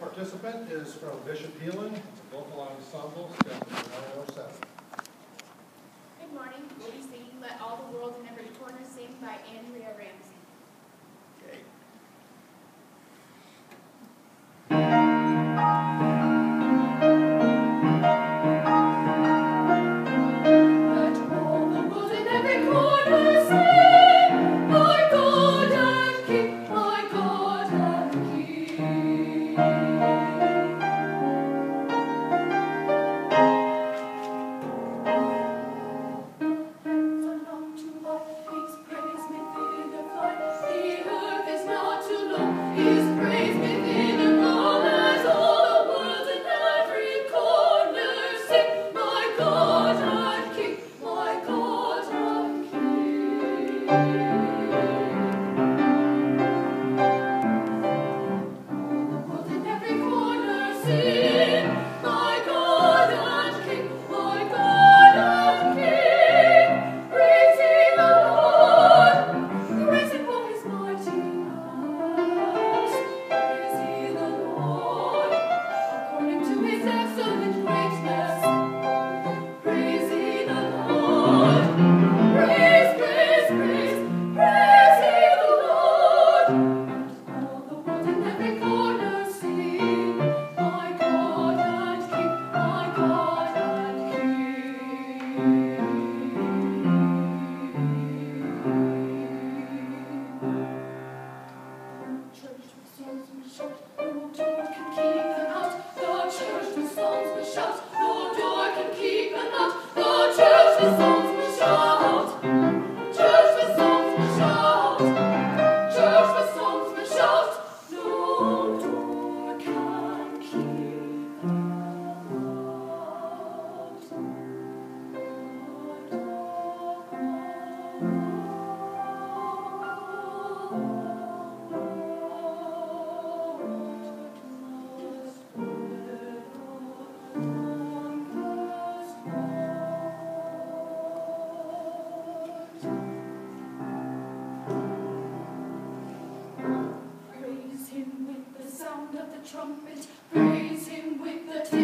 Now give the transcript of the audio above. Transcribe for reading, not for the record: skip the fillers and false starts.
participant is from Bishop Heelan. It's a vocal ensemble, step 907. Good morning. We'll be singing Let All the World in Every Corner Sing by Andrea Ramsey. Okay. Praise him with the sound of the trumpet. Praise him with the